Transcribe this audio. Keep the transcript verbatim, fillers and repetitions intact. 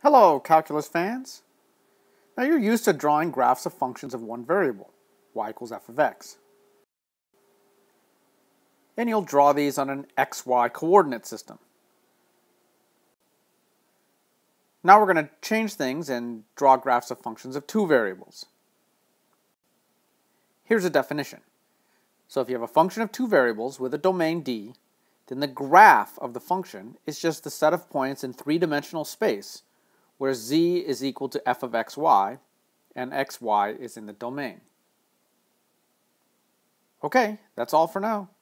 Hello, calculus fans. Now you're used to drawing graphs of functions of one variable, y equals f of x. And you'll draw these on an xy coordinate system. Now we're going to change things and draw graphs of functions of two variables. Here's a definition. So if you have a function of two variables with a domain D, then the graph of the function is just the set of points in three-dimensional space where z is equal to f of xy and xy is in the domain. Okay, that's all for now.